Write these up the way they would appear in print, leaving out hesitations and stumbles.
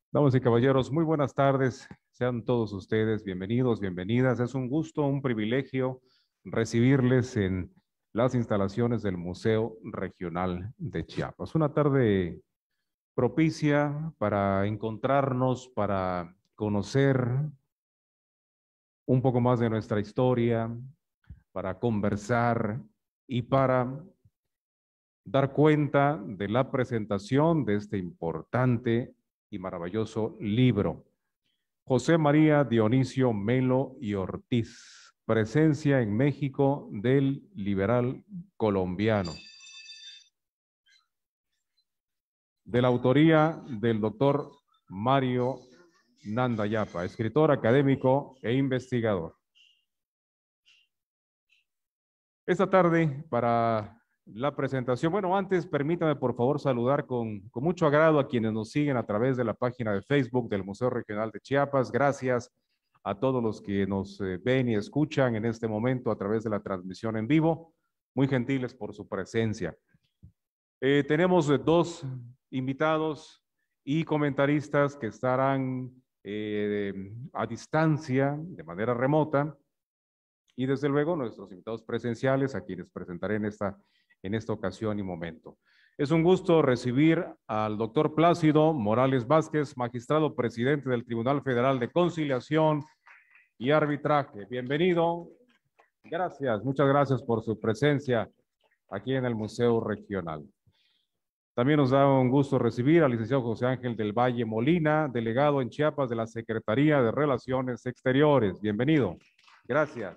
Damas y caballeros, muy buenas tardes. Sean todos ustedes bienvenidos, bienvenidas. Es un gusto, un privilegio recibirles en las instalaciones del Museo Regional de Chiapas. Una tarde propicia para encontrarnos, para conocer un poco más de nuestra historia, para conversar y para dar cuenta de la presentación de este importante y maravilloso libro. José María Dionisio Melo y Ortiz, presencia en México del liberal colombiano, de la autoría del doctor Mario Nandayapa, escritor académico e investigador. Esta tarde, para la presentación, bueno, antes permítame por favor saludar con mucho agrado a quienes nos siguen a través de la página de Facebook del Museo Regional de Chiapas. Gracias a todos los que nos ven y escuchan en este momento a través de la transmisión en vivo. Muy gentiles por su presencia. Tenemos dos invitados y comentaristas que estarán a distancia, de manera remota, y desde luego nuestros invitados presenciales a quienes presentaré en esta ocasión y momento. Es un gusto recibir al doctor Plácido Morales Vázquez, magistrado presidente del Tribunal Federal de Conciliación y Arbitraje. Bienvenido. Gracias, muchas gracias por su presencia aquí en el Museo Regional. También nos da un gusto recibir al licenciado José Ángel del Valle Molina, delegado en Chiapas de la Secretaría de Relaciones Exteriores. Bienvenido. Gracias.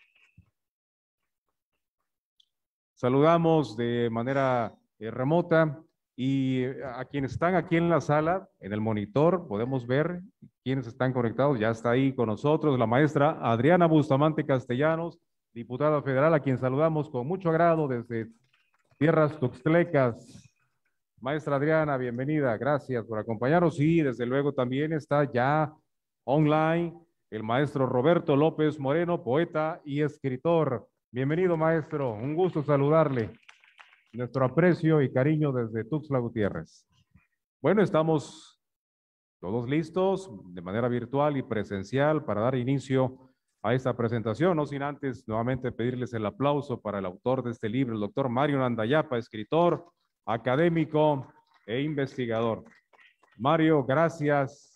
Saludamos de manera remota y a quienes están aquí en la sala, en el monitor, podemos ver quiénes están conectados. Ya está ahí con nosotros la maestra Adriana Bustamante Castellanos, diputada federal, a quien saludamos con mucho agrado desde tierras tuxtlecas. Maestra Adriana, bienvenida, gracias por acompañarnos y desde luego también está ya online el maestro Roberto López Moreno, poeta y escritor. Bienvenido, maestro. Un gusto saludarle. Nuestro aprecio y cariño desde Tuxtla Gutiérrez. Bueno, estamos todos listos de manera virtual y presencial para dar inicio a esta presentación, no sin antes nuevamente pedirles el aplauso para el autor de este libro, el doctor Mario Nandayapa, escritor, académico e investigador. Mario, gracias.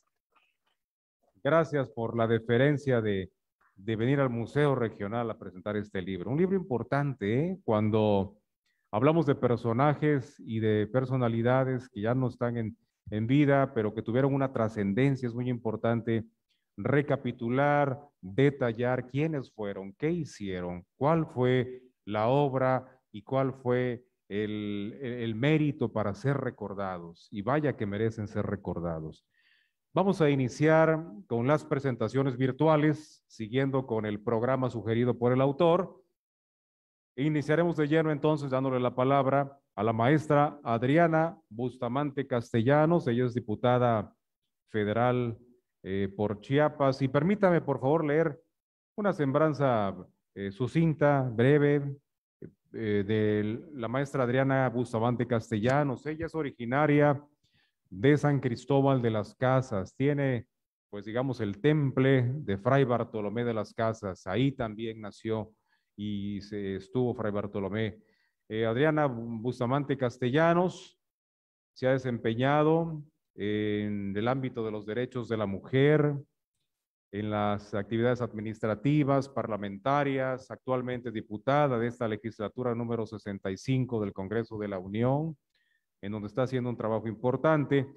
Gracias por la deferencia de venir al Museo Regional a presentar este libro. Un libro importante, ¿eh? Cuando hablamos de personajes y de personalidades que ya no están en vida, pero que tuvieron una trascendencia, es muy importante recapitular, detallar quiénes fueron, qué hicieron, cuál fue la obra y cuál fue el mérito para ser recordados. Y vaya que merecen ser recordados. Vamos a iniciar con las presentaciones virtuales, siguiendo con el programa sugerido por el autor. Iniciaremos de lleno entonces dándole la palabra a la maestra Adriana Bustamante Castellanos. Ella es diputada federal por Chiapas. Y permítame, por favor, leer una semblanza sucinta, breve, de la maestra Adriana Bustamante Castellanos. Ella es originaria de San Cristóbal de las Casas. Tiene, pues digamos, el temple de Fray Bartolomé de las Casas. Ahí también nació y se estuvo Fray Bartolomé. Adriana Bustamante Castellanos se ha desempeñado en el ámbito de los derechos de la mujer, en las actividades administrativas, parlamentarias, actualmente diputada de esta legislatura número 65 del Congreso de la Unión, en donde está haciendo un trabajo importante.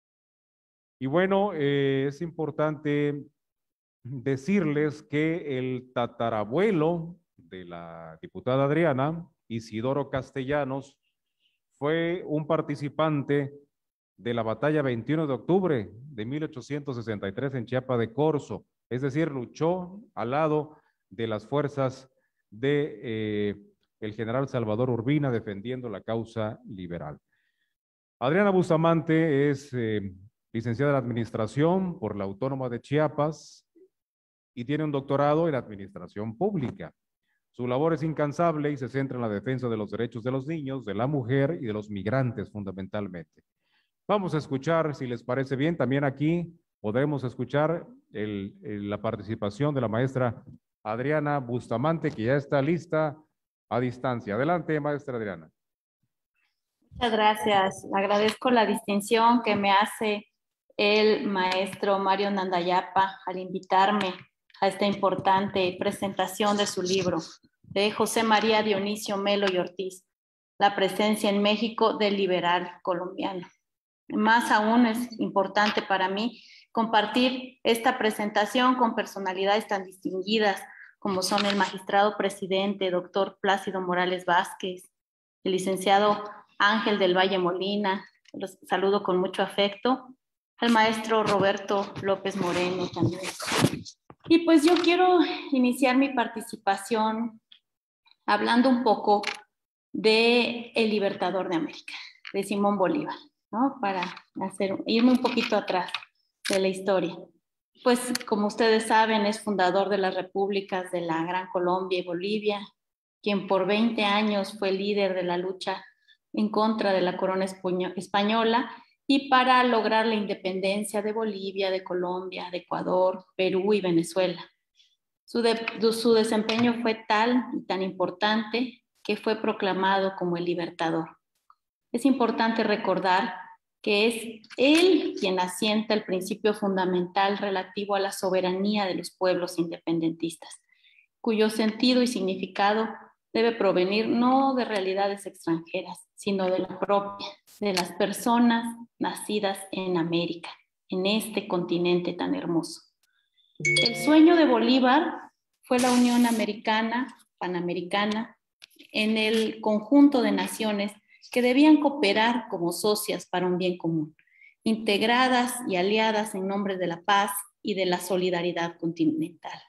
Y bueno, es importante decirles que el tatarabuelo de la diputada Adriana, Isidoro Castellanos, fue un participante de la batalla 21 de octubre de 1863 en Chiapa de Corzo, es decir, luchó al lado de las fuerzas de el general Salvador Urbina defendiendo la causa liberal. Adriana Bustamante es licenciada en Administración por la Autónoma de Chiapas y tiene un doctorado en Administración Pública. Su labor es incansable y se centra en la defensa de los derechos de los niños, de la mujer y de los migrantes fundamentalmente. Vamos a escuchar, si les parece bien, también aquí podemos escuchar la participación de la maestra Adriana Bustamante, que ya está lista a distancia. Adelante, maestra Adriana. Muchas gracias. Agradezco la distinción que me hace el maestro Mario Nandayapa al invitarme a esta importante presentación de su libro de José María Dionisio Melo y Ortiz, La presencia en México del liberal colombiano. Más aún es importante para mí compartir esta presentación con personalidades tan distinguidas como son el magistrado presidente, doctor Plácido Morales Vázquez, el licenciado Ángel del Valle Molina, los saludo con mucho afecto, al maestro Roberto López Moreno también. Y pues yo quiero iniciar mi participación hablando un poco de El Libertador de América, de Simón Bolívar, ¿no? Para irme un poquito atrás de la historia. Pues como ustedes saben, es fundador de las repúblicas de la Gran Colombia y Bolivia, quien por 20 años fue líder de la lucha en contra de la corona española y para lograr la independencia de Bolivia, de Colombia, de Ecuador, Perú y Venezuela. Su desempeño fue tal y tan importante que fue proclamado como el Libertador. Es importante recordar que es él quien asienta el principio fundamental relativo a la soberanía de los pueblos independentistas, cuyo sentido y significado debe provenir no de realidades extranjeras, sino de la propia, de las personas nacidas en América, en este continente tan hermoso. El sueño de Bolívar fue la unión americana, panamericana, en el conjunto de naciones que debían cooperar como socias para un bien común, integradas y aliadas en nombre de la paz y de la solidaridad continental.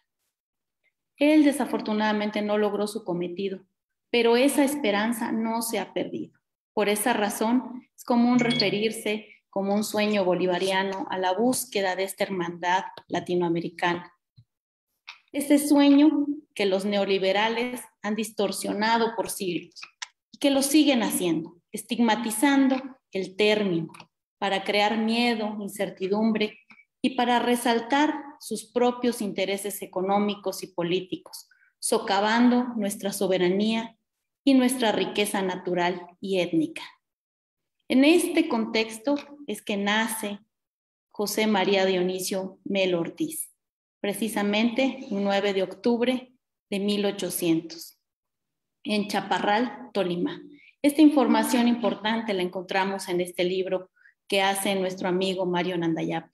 Él desafortunadamente no logró su cometido, pero esa esperanza no se ha perdido. Por esa razón es común referirse como un sueño bolivariano a la búsqueda de esta hermandad latinoamericana. Este sueño que los neoliberales han distorsionado por siglos y que lo siguen haciendo, estigmatizando el término para crear miedo, incertidumbre y para resaltar sus propios intereses económicos y políticos, socavando nuestra soberanía y nuestra riqueza natural y étnica. En este contexto es que nace José María Dionisio Melo Ortiz, precisamente el 9 de octubre de 1800, en Chaparral, Tolima. Esta información importante la encontramos en este libro que hace nuestro amigo Mario Nandayapa.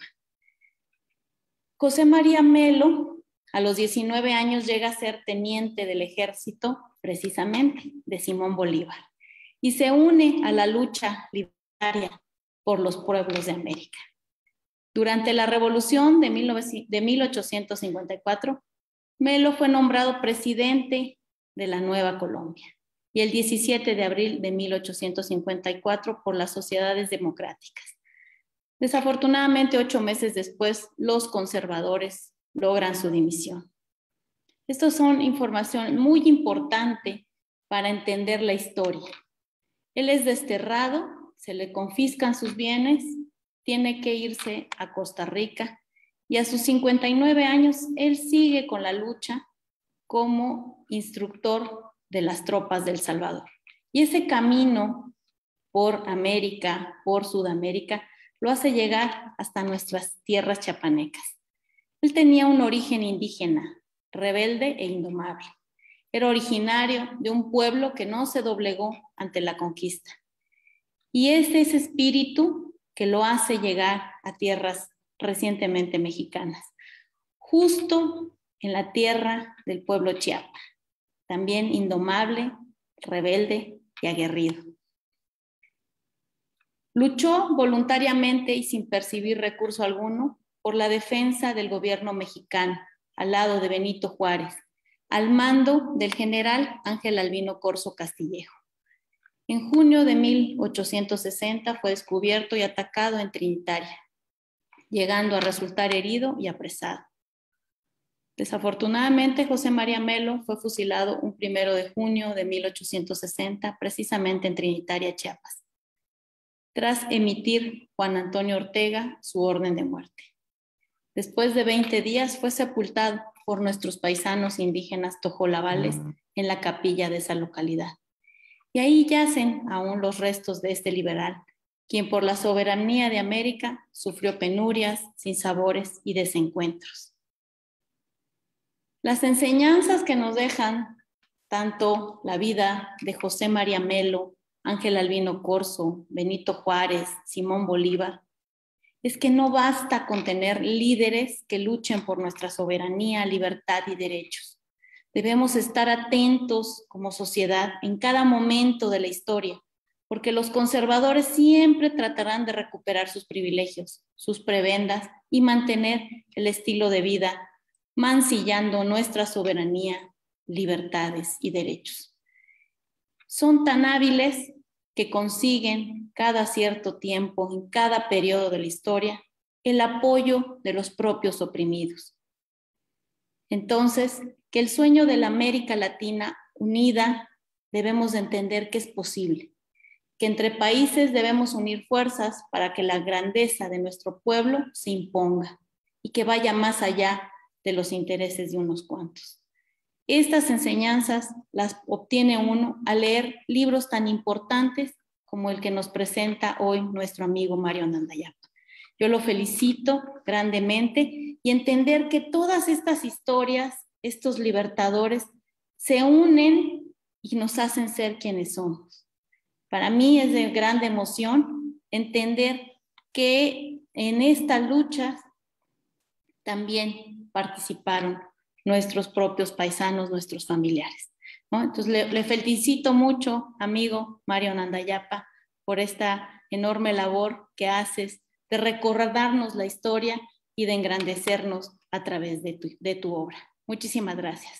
José María Melo, a los 19 años, llega a ser teniente del ejército, precisamente, de Simón Bolívar, y se une a la lucha libertaria por los pueblos de América. Durante la Revolución de 1854, Melo fue nombrado presidente de la Nueva Colombia y el 17 de abril de 1854 por las sociedades democráticas. Desafortunadamente, 8 meses después, los conservadores logran su dimisión. Estas son información muy importante para entender la historia. Él es desterrado, se le confiscan sus bienes, tiene que irse a Costa Rica y a sus 59 años él sigue con la lucha como instructor de las tropas del Salvador. Y ese camino por América, por Sudamérica, lo hace llegar hasta nuestras tierras chiapanecas. Él tenía un origen indígena, rebelde e indomable. Era originario de un pueblo que no se doblegó ante la conquista. Y es ese espíritu que lo hace llegar a tierras recientemente mexicanas, justo en la tierra del pueblo chiapa, también indomable, rebelde y aguerrido. Luchó voluntariamente y sin percibir recurso alguno por la defensa del gobierno mexicano, al lado de Benito Juárez, al mando del general Ángel Albino Corzo Castillejo. En junio de 1860 fue descubierto y atacado en Trinitaria, llegando a resultar herido y apresado. Desafortunadamente, José María Melo fue fusilado un 1 de junio de 1860, precisamente en Trinitaria, Chiapas. tras emitir Juan Antonio Ortega su orden de muerte. Después de 20 días fue sepultado por nuestros paisanos indígenas tojolabales en la capilla de esa localidad. Y ahí yacen aún los restos de este liberal, quien por la soberanía de América sufrió penurias, sinsabores y desencuentros. Las enseñanzas que nos dejan tanto la vida de José María Melo, Ángel Albino Corzo, Benito Juárez, Simón Bolívar, es que no basta con tener líderes que luchen por nuestra soberanía, libertad y derechos. Debemos estar atentos como sociedad en cada momento de la historia, porque los conservadores siempre tratarán de recuperar sus privilegios, sus prebendas y mantener el estilo de vida, mancillando nuestra soberanía, libertades y derechos. Son tan hábiles que consiguen cada cierto tiempo, en cada periodo de la historia, el apoyo de los propios oprimidos. Entonces, que el sueño de la América Latina unida debemos de entender que es posible, que entre países debemos unir fuerzas para que la grandeza de nuestro pueblo se imponga y que vaya más allá de los intereses de unos cuantos. Estas enseñanzas las obtiene uno al leer libros tan importantes como el que nos presenta hoy nuestro amigo Mario Nandayapa. Yo lo felicito grandemente y entender que todas estas historias, estos libertadores, se unen y nos hacen ser quienes somos. Para mí es de grande emoción entender que en esta lucha también participaron nuestros propios paisanos, nuestros familiares, ¿no? Entonces le felicito mucho, amigo Mario Nandayapa, por esta enorme labor que haces de recordarnos la historia y de engrandecernos a través de tu obra. Muchísimas gracias.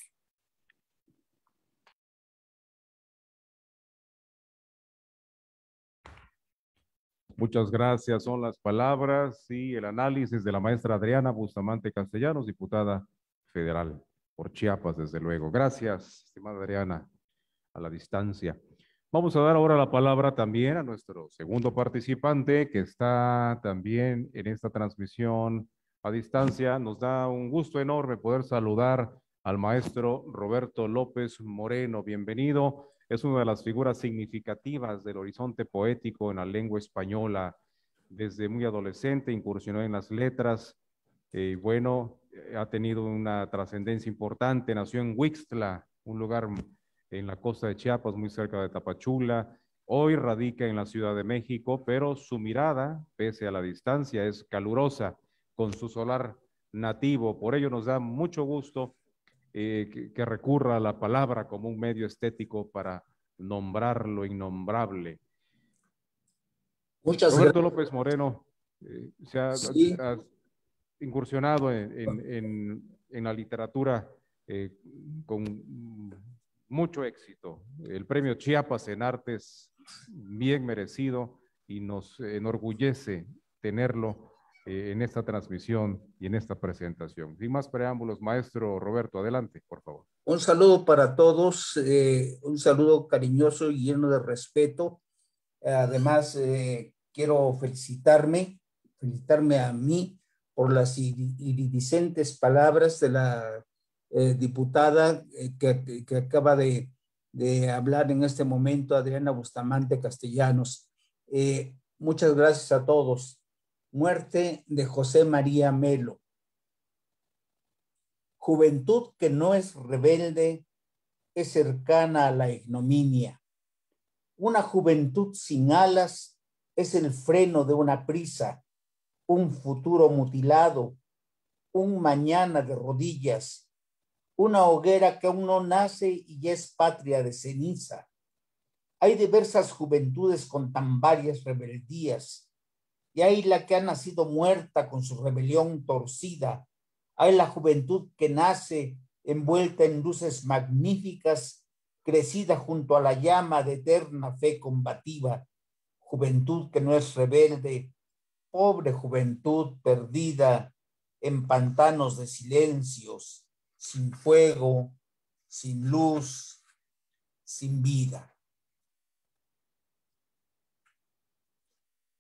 Muchas gracias. Son las palabras y el análisis de la maestra Adriana Bustamante Castellanos, diputada federal por Chiapas, desde luego. Gracias, estimada Adriana, a la distancia. Vamos a dar ahora la palabra también a nuestro segundo participante que está también en esta transmisión a distancia. Nos da un gusto enorme poder saludar al maestro Roberto López Moreno. Bienvenido. Es una de las figuras significativas del horizonte poético en la lengua española. Desde muy adolescente incursionó en las letras. Ha tenido una trascendencia importante. Nació en Huixtla, un lugar en la costa de Chiapas, muy cerca de Tapachula. Hoy radica en la Ciudad de México, pero su mirada, pese a la distancia, es calurosa con su solar nativo. Por ello nos da mucho gusto que recurra a la palabra como un medio estético para nombrar lo innombrable. Muchas Roberto gracias. López Moreno se ha incursionado en la literatura con mucho éxito. El premio Chiapas en Artes, bien merecido, y nos enorgullece tenerlo en esta transmisión y en esta presentación. Sin más preámbulos, maestro Roberto, adelante, por favor. Un saludo para todos, un saludo cariñoso y lleno de respeto. Además, quiero felicitarme a mí por las iridiscentes palabras de la diputada que acaba de hablar en este momento, Adriana Bustamante Castellanos. Muchas gracias a todos. Muerte de José María Melo. Juventud que no es rebelde, es cercana a la ignominia. Una juventud sin alas es el freno de una prisa, un futuro mutilado, un mañana de rodillas, una hoguera que aún no nace y ya es patria de ceniza. Hay diversas juventudes con tan varias rebeldías, y hay la que ha nacido muerta con su rebelión torcida. Hay la juventud que nace envuelta en luces magníficas, crecida junto a la llama de eterna fe combativa. Juventud que no es rebelde, pobre juventud perdida en pantanos de silencios, sin fuego, sin luz, sin vida.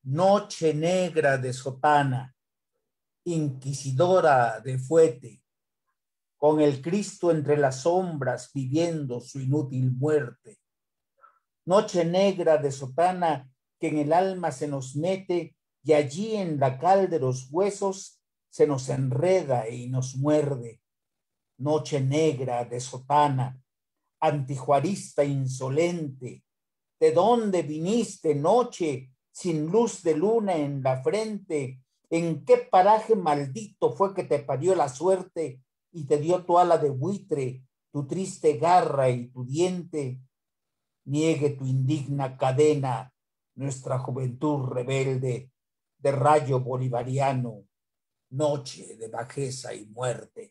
noche negra de sotana, inquisidora de fuete, con el Cristo entre las sombras viviendo su inútil muerte. Noche negra de sotana que en el alma se nos mete y allí en la cal de los huesos se nos enreda y nos muerde. Noche negra de sotana, antijuarista insolente, ¿de dónde viniste, noche sin luz de luna en la frente? ¿En qué paraje maldito fue que te parió la suerte y te dio tu ala de buitre, tu triste garra y tu diente? Niegue tu indigna cadena nuestra juventud rebelde de rayo bolivariano, noche de bajeza y muerte.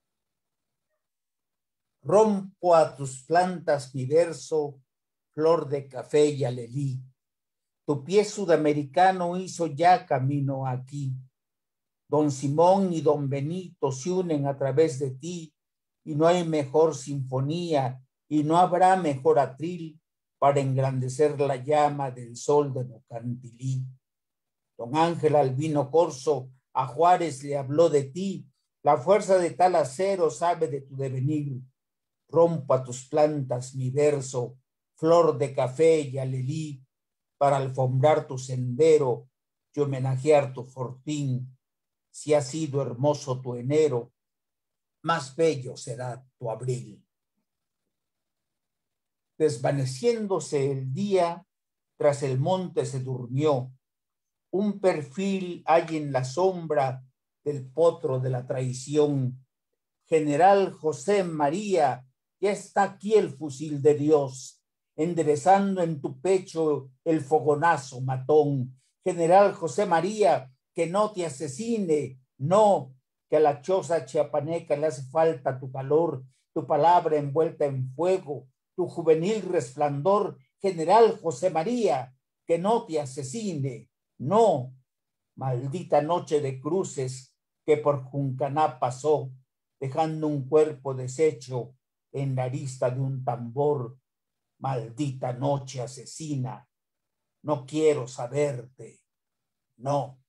Rompo a tus plantas mi verso, flor de café y alelí. Tu pie sudamericano hizo ya camino aquí. Don Simón y don Benito se unen a través de ti y no hay mejor sinfonía y no habrá mejor atril para engrandecer la llama del sol de Nocantilí. Don Ángel Albino Corso a Juárez le habló de ti, la fuerza de tal acero sabe de tu devenir. Rompo a tus plantas mi verso, flor de café y alelí, para alfombrar tu sendero y homenajear tu fortín. Si ha sido hermoso tu enero, más bello será tu abril. Desvaneciéndose el día, tras el monte se durmió. Un perfil hay en la sombra del potro de la traición. General José María, ya está aquí el fusil de Dios, enderezando en tu pecho el fogonazo matón. General José María, que no te asesine, no, que a la choza chiapaneca le hace falta tu calor, tu palabra envuelta en fuego, tu juvenil resplandor. General José María, que no te asesine, no, maldita noche de cruces que por Juncaná pasó, dejando un cuerpo deshecho en la arista de un tambor. Maldita noche asesina, no quiero saberte, no.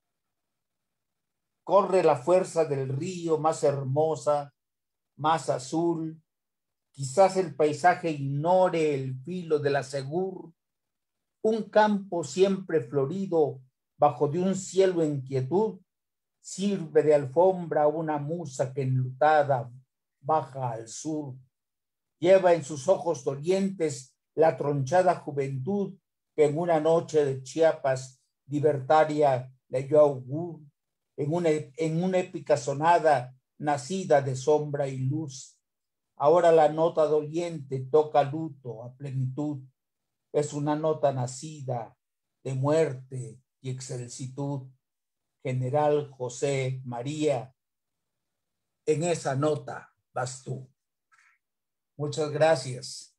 Corre la fuerza del río más hermosa, más azul. Quizás el paisaje ignore el filo de la segur. Un campo siempre florido bajo de un cielo en quietud sirve de alfombra a una musa que enlutada baja al sur. Lleva en sus ojos dolientes la tronchada juventud que en una noche de Chiapas libertaria leyó augur, en una épica sonada nacida de sombra y luz. Ahora la nota doliente toca luto a plenitud. Es una nota nacida de muerte y excelsitud. General José María, en esa nota vas tú. Muchas gracias.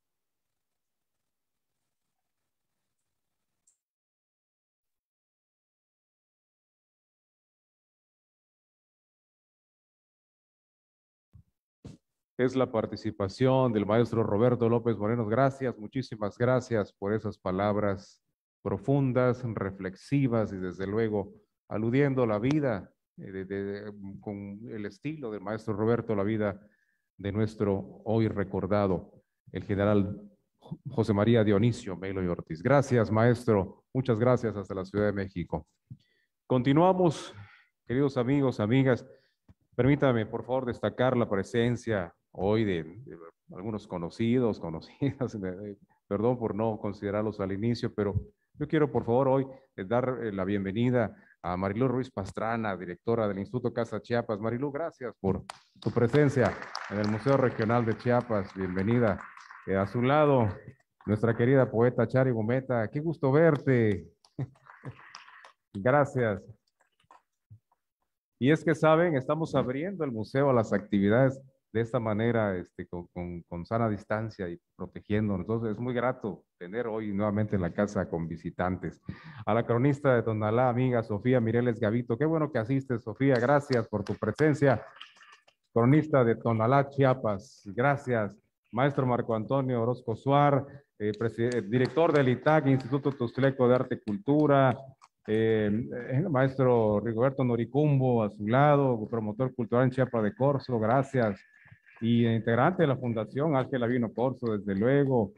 Es la participación del maestro Roberto López Moreno. Gracias, muchísimas gracias por esas palabras profundas, reflexivas y desde luego aludiendo a la vida, con el estilo del maestro Roberto, la vida de nuestro hoy recordado, el general José María Dionisio Melo y Ortiz. Gracias, maestro. Muchas gracias hasta la Ciudad de México. Continuamos, queridos amigos, amigas. Permítame, por favor, destacar la presencia hoy de algunos conocidas, perdón por no considerarlos al inicio, pero yo quiero, por favor, hoy dar la bienvenida a Marilú Ruiz Pastrana, directora del Instituto Casa Chiapas. Marilú, gracias por tu presencia en el Museo Regional de Chiapas. Bienvenida. A su lado, nuestra querida poeta Chari Gometa. Qué gusto verte. Gracias. Y es que, saben, estamos abriendo el museo a las actividades de esta manera, con sana distancia y protegiéndonos. Entonces, es muy grato tener hoy nuevamente en la casa con visitantes. A la cronista de Tonalá, amiga Sofía Mireles Gavito. Qué bueno que asistes, Sofía. Gracias por tu presencia. Cronista de Tonalá, Chiapas. Gracias. Maestro Marco Antonio Orozco Suar, director del ITAC, Instituto Tuxtleco de Arte y Cultura. el maestro Rigoberto Noricumbo a su lado, promotor cultural en Chiapa de Corzo, gracias. Y integrante de la Fundación Ángela Vino Corzo, desde luego.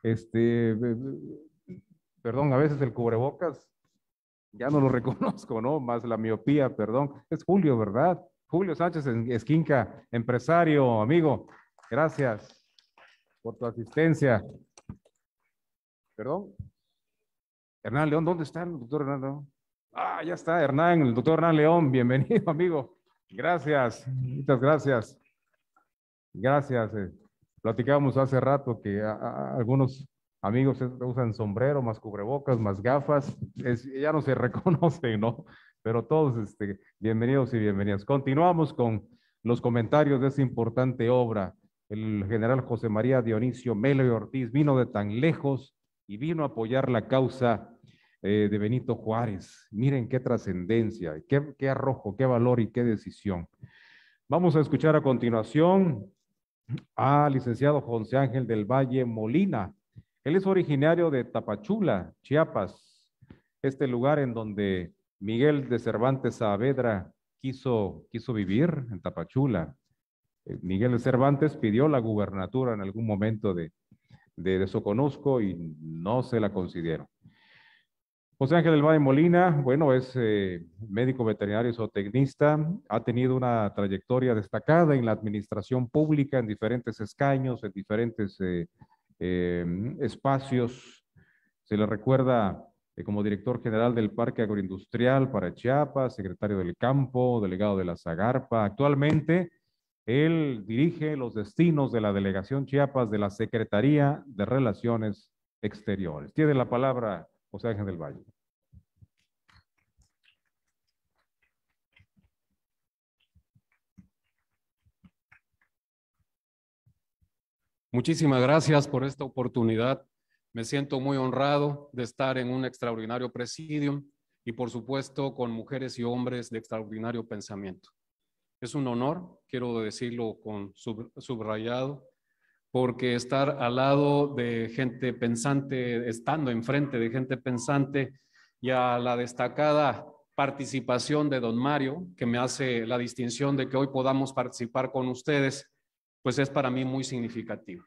Perdón, a veces el cubrebocas ya no lo reconozco, ¿no? Más la miopía, perdón. Es Julio, ¿verdad? Julio Sánchez Esquinca, empresario, amigo. Gracias por tu asistencia. Perdón. Hernán León, ¿dónde está el doctor Hernán León? Ah, ya está, Hernán, el doctor Hernán León, bienvenido, amigo. Gracias, muchas gracias. Gracias. Platicábamos hace rato que algunos amigos usan sombrero, más cubrebocas, más gafas. Ya no se reconocen, ¿no? Pero todos, bienvenidos y bienvenidas. Continuamos con los comentarios de esta importante obra. El general José María Dionisio Melo y Ortiz vino de tan lejos y vino a apoyar la causa de Benito Juárez. Miren qué trascendencia, qué arrojo, qué valor y qué decisión. Vamos a escuchar a continuación al licenciado José Ángel del Valle Molina. Él es originario de Tapachula, Chiapas, este lugar en donde Miguel de Cervantes Saavedra quiso vivir, en Tapachula. Miguel de Cervantes pidió la gubernatura en algún momento de Soconusco y no se la concedieron. José Ángel del Valle Molina, bueno, es médico veterinario y zootecnista, ha tenido una trayectoria destacada en la administración pública, en diferentes escaños, en diferentes espacios. Se le recuerda como director general del Parque Agroindustrial para Chiapas, secretario del Campo, delegado de la Zagarpa. Actualmente, él dirige los destinos de la Delegación Chiapas de la Secretaría de Relaciones Exteriores. Tiene la palabra José Ángel del Valle. Muchísimas gracias por esta oportunidad. Me siento muy honrado de estar en un extraordinario presidium y por supuesto con mujeres y hombres de extraordinario pensamiento. Es un honor, quiero decirlo con subrayado, porque estar al lado de gente pensante, estando enfrente de gente pensante y a la destacada participación de don Mario, que me hace la distinción de que hoy podamos participar con ustedes, pues es para mí muy significativo.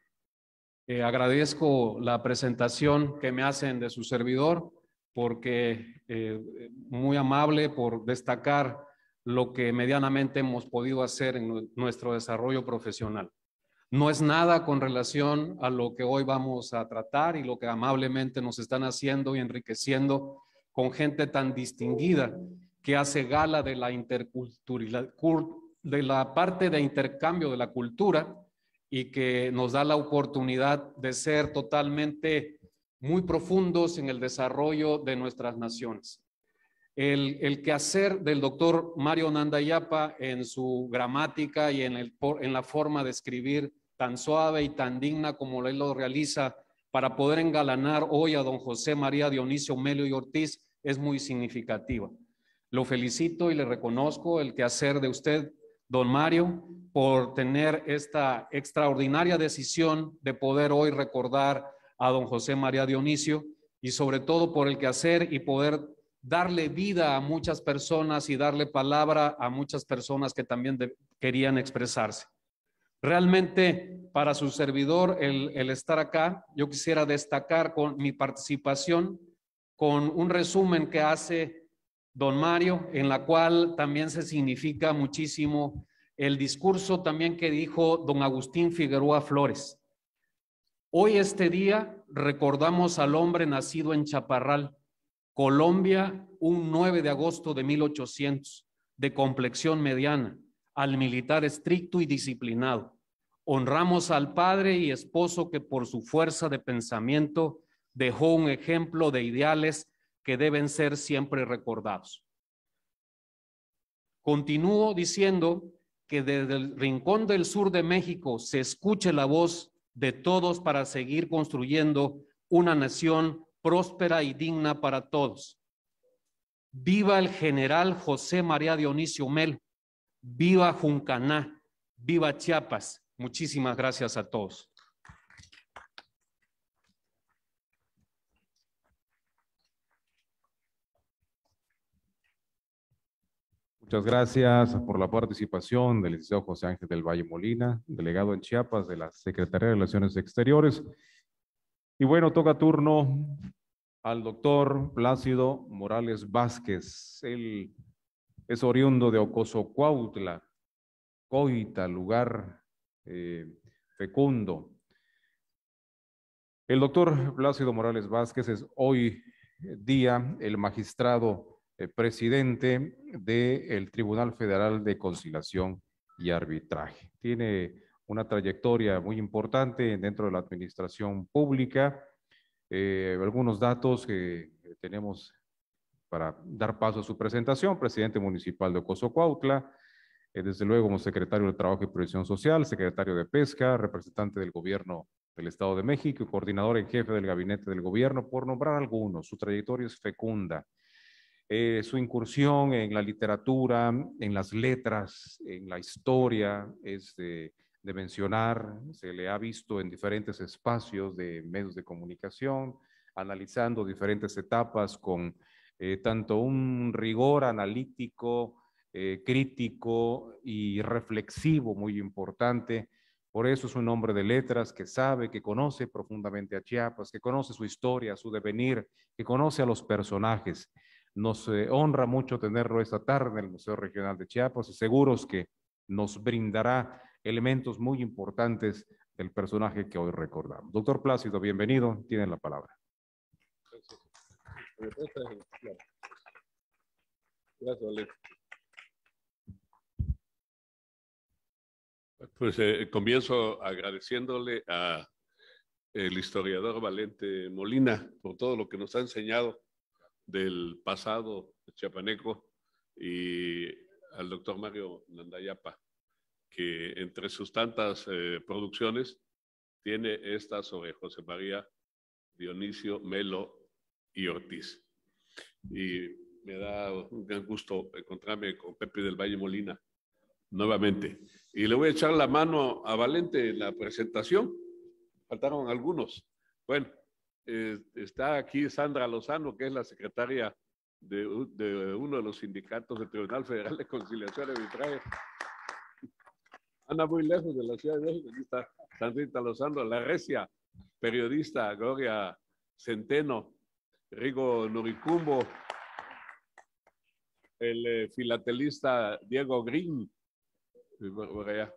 Agradezco la presentación que me hacen de su servidor, porque muy amable por destacar lo que medianamente hemos podido hacer en nuestro desarrollo profesional. No es nada con relación a lo que hoy vamos a tratar y lo que amablemente nos están haciendo y enriqueciendo con gente tan distinguida que hace gala de la interculturalidad, de la parte de intercambio de la cultura y que nos da la oportunidad de ser totalmente muy profundos en el desarrollo de nuestras naciones. El quehacer del doctor Mario Nandayapa en su gramática y en la forma de escribir tan suave y tan digna como él lo realiza para poder engalanar hoy a don José María Dionisio Melo y Ortiz es muy significativa. Lo felicito y le reconozco el quehacer de usted, don Mario, por tener esta extraordinaria decisión de poder hoy recordar a don José María Dionisio y sobre todo por el quehacer y poder darle vida a muchas personas y darle palabra a muchas personas que también querían expresarse. Realmente para su servidor el estar acá, yo quisiera destacar con mi participación con un resumen que hace don Mario, en la cual también se significa muchísimo el discurso también que dijo don Agustín Figueroa Flores. Hoy este día recordamos al hombre nacido en Chaparral, Colombia, un 9 de agosto de 1800, de complexión mediana, al militar estricto y disciplinado. Honramos al padre y esposo que por su fuerza de pensamiento dejó un ejemplo de ideales que deben ser siempre recordados. Continúo diciendo que desde el rincón del sur de México se escuche la voz de todos para seguir construyendo una nación próspera y digna para todos. Viva el general José María Dionisio Melo, viva Juncaná, viva Chiapas. Muchísimas gracias a todos. Muchas gracias por la participación del licenciado José Ángel del Valle Molina, delegado en Chiapas de la Secretaría de Relaciones Exteriores. Y bueno, toca turno al doctor Plácido Morales Vázquez. Él es oriundo de Ocoso Cuautla, Coita, lugar fecundo. El doctor Plácido Morales Vázquez es hoy día el magistrado presidente del Tribunal Federal de Conciliación y Arbitraje. Tiene una trayectoria muy importante dentro de la administración pública. Algunos datos que tenemos para dar paso a su presentación: presidente municipal de Ocoso Cuautla, desde luego como secretario de Trabajo y Previsión Social, secretario de Pesca, representante del gobierno del Estado de México, coordinador en jefe del gabinete del gobierno, por nombrar algunos. Su trayectoria es fecunda. Su incursión en la literatura, en las letras, en la historia es de mencionar. Se le ha visto en diferentes espacios de medios de comunicación, analizando diferentes etapas con tanto un rigor analítico, crítico y reflexivo muy importante. Por eso es un hombre de letras que sabe, que conoce profundamente a Chiapas, que conoce su historia, su devenir, que conoce a los personajes. Nos honra mucho tenerlo esta tarde en el Museo Regional de Chiapas y seguros que nos brindará elementos muy importantes del personaje que hoy recordamos. Doctor Plácido, bienvenido, tiene la palabra. Gracias, Ale. Pues comienzo agradeciéndole a el historiador Valente Molina por todo lo que nos ha enseñado del pasado chiapaneco, y al doctor Mario Nandayapa, que entre sus tantas producciones tiene esta sobre José María Dionisio Melo y Ortiz. Y me da un gran gusto encontrarme con Pepe del Valle Molina nuevamente. Y le voy a echar la mano a Valente en la presentación. Faltaron algunos. Bueno, está aquí Sandra Lozano, que es la secretaria de uno de los sindicatos del Tribunal Federal de Conciliación y Arbitraje. Anda muy lejos de la Ciudad de México. Aquí está Sandrita Lozano, la recia periodista Gloria Centeno, Rigo Noricumbo, el filatelista Diego Green, por allá,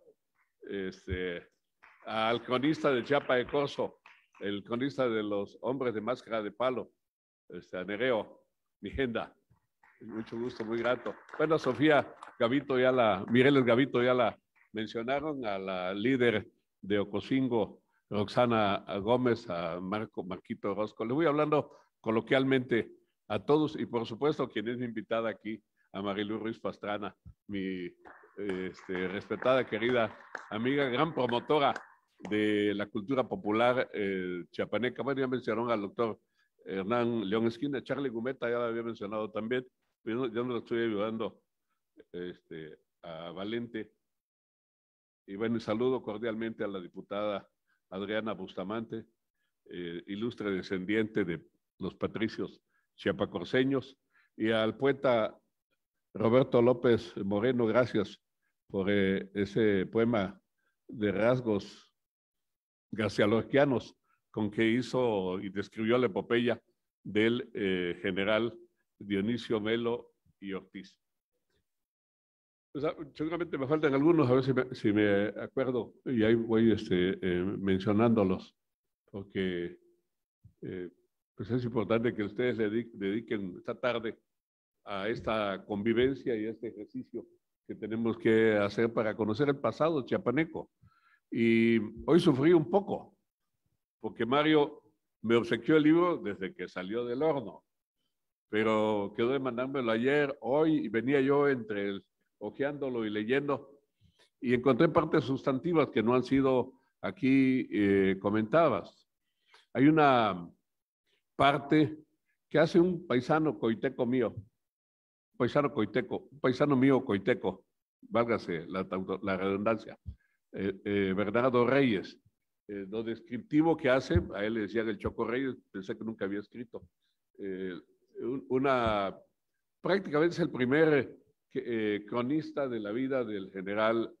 al cronista de Chiapa de Corzo, el cronista de los hombres de máscara de palo, a Nereo, Mijenda. Mucho gusto, muy grato. Bueno, Sofía Gavito Mireles Gavito ya la mencionaron, a la líder de Ocosingo, Roxana Gómez, a Marquito Orozco. Le voy hablando coloquialmente a todos, y por supuesto quien es mi invitada aquí, a Marilu Ruiz Pastrana, mi respetada, querida amiga, gran promotora de la cultura popular chiapaneca. Bueno, ya mencionaron al doctor Hernán León Esquina, Charlie Gumeta ya lo había mencionado también, pero yo no lo estoy ayudando a Valente. Y bueno, y saludo cordialmente a la diputada Adriana Bustamante, ilustre descendiente de los patricios chiapacorceños, y al poeta Roberto López Moreno, gracias por ese poema de rasgos garcialorquianos con que hizo y describió la epopeya del general Dionisio Melo y Ortiz. Pues, seguramente me faltan algunos, a ver si me acuerdo, y ahí voy mencionándolos, porque pues es importante que ustedes dediquen esta tarde a esta convivencia y a este ejercicio que tenemos que hacer para conocer el pasado chiapaneco. Y hoy sufrí un poco, porque Mario me obsequió el libro desde que salió del horno, pero quedó de mandármelo ayer, hoy, y venía yo hojeándolo y leyendo, y encontré partes sustantivas que no han sido aquí comentadas. Hay una parte que hace un paisano coiteco mío, un paisano mío coiteco, válgase la redundancia, Bernardo Reyes. Lo descriptivo que hace, a él le decían el Choco Reyes, pensé que nunca había escrito, prácticamente es el primer cronista de la vida del general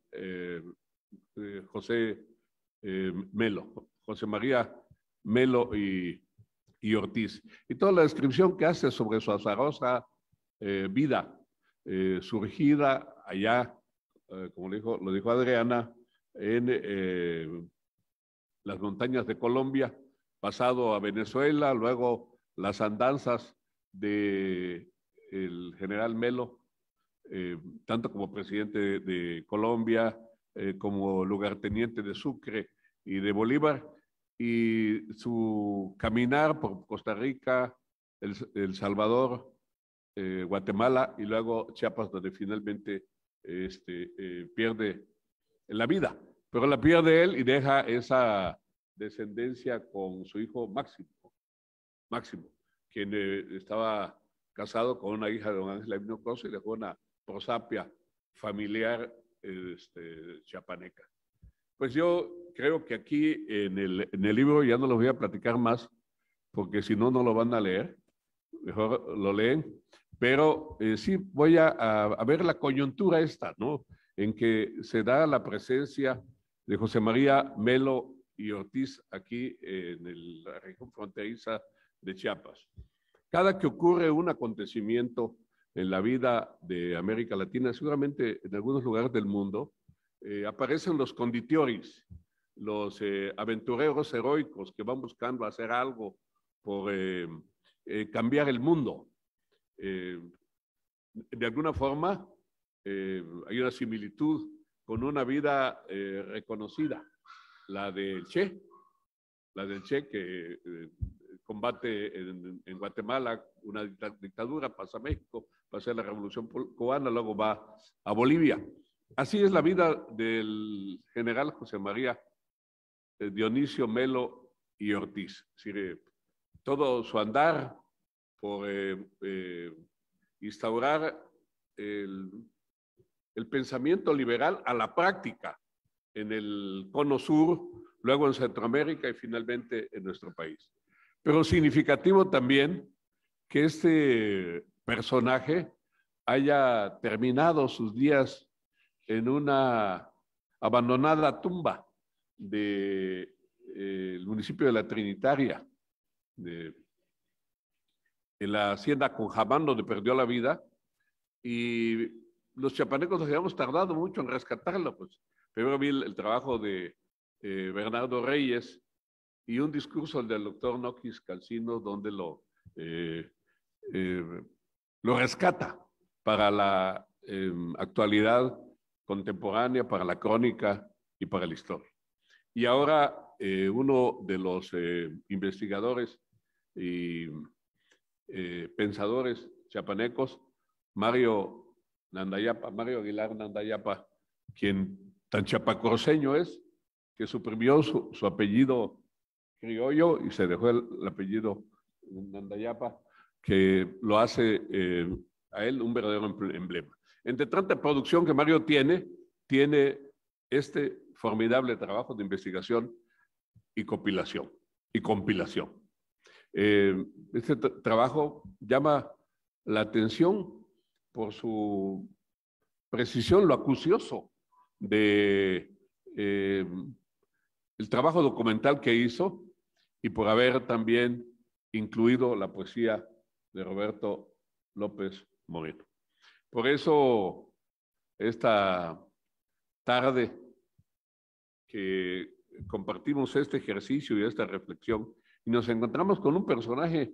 José Melo, José María Melo y Ortiz. Y toda la descripción que hace sobre su azarosa vida, surgida allá, como lo dijo Adriana, en las montañas de Colombia, pasado a Venezuela, luego las andanzas del general Melo, tanto como presidente de Colombia, como lugarteniente de Sucre y de Bolívar, y su caminar por Costa Rica, El Salvador, Guatemala y luego Chiapas, donde finalmente pierde la vida. Pero la pierde él y deja esa descendencia con su hijo Máximo, quien estaba casado con una hija de don Ángel Laimino Coso y dejó una prosapia familiar chiapaneca. Pues yo creo que aquí en el libro ya no lo voy a platicar más, porque si no, no lo van a leer. Mejor lo leen. Pero sí voy a ver la coyuntura esta, ¿no? En que se da la presencia de José María Melo y Ortiz aquí en la región fronteriza de Chiapas. Cada que ocurre un acontecimiento en la vida de América Latina, seguramente en algunos lugares del mundo, aparecen los conditioris, los aventureros heroicos que van buscando hacer algo por cambiar el mundo. De alguna forma, hay una similitud con una vida reconocida, la del Che que combate en Guatemala una dictadura, pasa a México, pasa a la Revolución Cubana, luego va a Bolivia. Así es la vida del general José María Dionisio Melo y Ortiz. Es decir, todo su andar por instaurar el pensamiento liberal a la práctica en el cono sur, luego en Centroamérica y finalmente en nuestro país. Pero significativo también que este personaje haya terminado sus días en una abandonada tumba del municipio de La Trinitaria, en la hacienda Conjamán, donde perdió la vida, y los chiapanecos nos habíamos tardado mucho en rescatarlo. Pues primero vi el trabajo de Bernardo Reyes y un discurso del doctor Noquis Calcino, donde lo rescata para la actualidad contemporánea, para la crónica y para la historia. Y ahora uno de los investigadores y pensadores chiapanecos, Mario Aguilar Nandayapa, quien tan chapacorseño es, que suprimió su apellido criollo y se dejó el apellido Nandayapa, que lo hace a él un verdadero emblema. Entre tanta producción que Mario tiene este formidable trabajo de investigación y compilación. Este trabajo llama la atención por su precisión, lo acucioso de el trabajo documental que hizo y por haber también incluido la poesía de Roberto López Moreno. Por eso, esta tarde que compartimos este ejercicio y esta reflexión, y nos encontramos con un personaje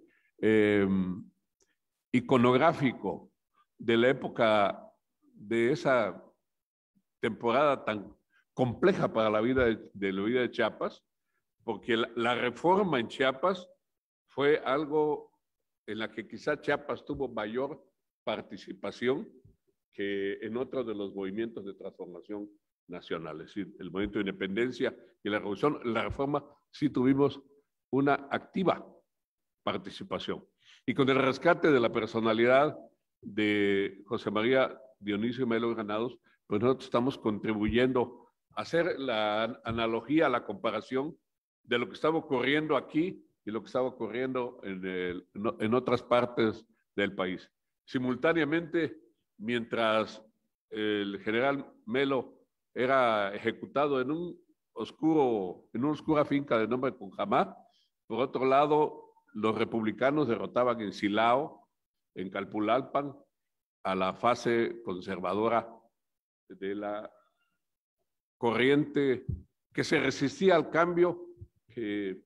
iconográfico de la época de esa temporada tan compleja para la vida de Chiapas, porque la reforma en Chiapas fue algo en la que quizá Chiapas tuvo mayor participación que en otros de los movimientos de transformación nacional, es decir, el movimiento de independencia y la revolución, la reforma sí tuvimos una activa participación. Y con el rescate de la personalidad de José María Dionisio Melo Granados, pues nosotros estamos contribuyendo a hacer la analogía, la comparación de lo que estaba ocurriendo aquí y lo que estaba ocurriendo en otras partes del país. Simultáneamente mientras el general Melo era ejecutado en una oscura finca de nombre Cunjamá. Por otro lado, los republicanos derrotaban en Silao, en Calpulalpan, a la fase conservadora de la corriente que se resistía al cambio que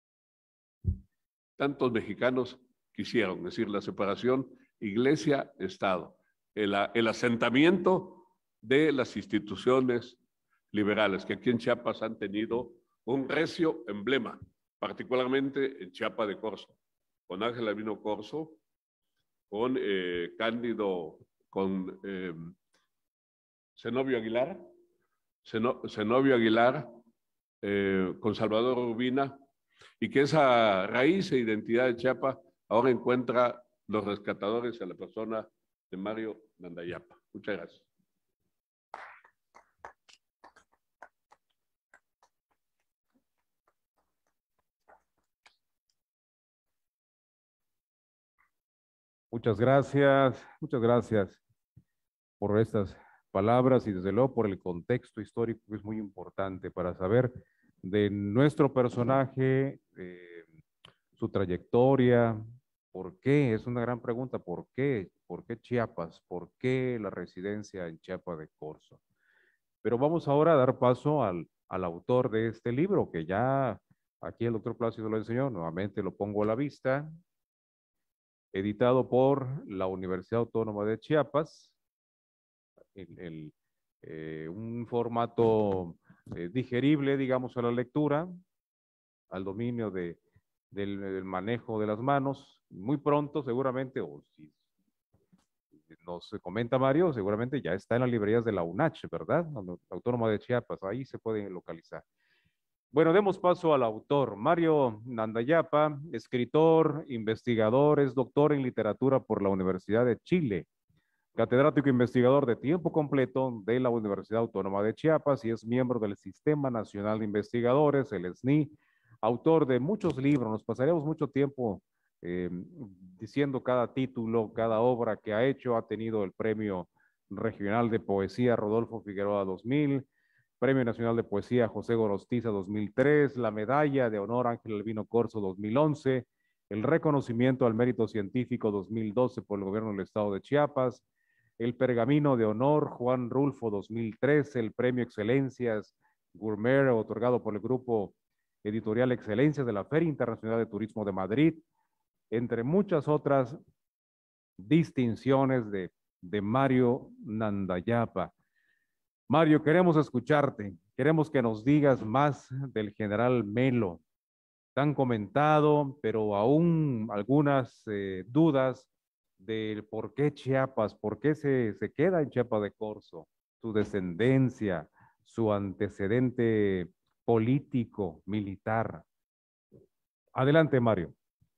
tantos mexicanos quisieron, es decir, la separación iglesia-estado, el asentamiento de las instituciones liberales, que aquí en Chiapas han tenido un recio emblema, particularmente en Chiapa de Corzo, con Ángel Albino Corzo, con Cándido, con Zenobio Aguilar, con Salvador Urbina, y que esa raíz e identidad de Chiapas ahora encuentra los rescatadores a la persona de Mario Nandayapa. Muchas gracias. Muchas gracias por estas palabras y desde luego por el contexto histórico que es muy importante para saber de nuestro personaje, su trayectoria, por qué, es una gran pregunta, ¿por qué Chiapas? ¿Por qué la residencia en Chiapa de Corzo? Pero vamos ahora a dar paso al autor de este libro, que ya aquí el doctor Plácido lo enseñó, nuevamente lo pongo a la vista, editado por la Universidad Autónoma de Chiapas, un formato digerible, digamos, a la lectura, al dominio del manejo de las manos. Muy pronto, seguramente, o si nos comenta Mario, seguramente ya está en las librerías de la UNACH, ¿verdad? La Autónoma de Chiapas, ahí se pueden localizar. Bueno, demos paso al autor. Mario Nandayapa, escritor, investigador, es doctor en literatura por la Universidad de Chile, catedrático investigador de tiempo completo de la Universidad Autónoma de Chiapas y es miembro del Sistema Nacional de Investigadores, el SNI, autor de muchos libros. Nos pasaríamos mucho tiempo diciendo cada título, cada obra que ha hecho. Ha tenido el Premio Regional de Poesía Rodolfo Figueroa 2000, Premio Nacional de Poesía José Gorostiza 2003, la Medalla de Honor Ángel Albino Corzo 2011, el Reconocimiento al Mérito Científico 2012 por el Gobierno del Estado de Chiapas, el Pergamino de Honor Juan Rulfo 2013, el Premio Excelencias Gourmet otorgado por el Grupo Editorial Excelencias de la Feria Internacional de Turismo de Madrid, entre muchas otras distinciones de Mario Nandayapa. Mario, queremos escucharte, queremos que nos digas más del general Melo, tan comentado, pero aún algunas dudas del por qué Chiapas, por qué se queda en Chiapa de Corzo, su descendencia, su antecedente político, militar. Adelante, Mario.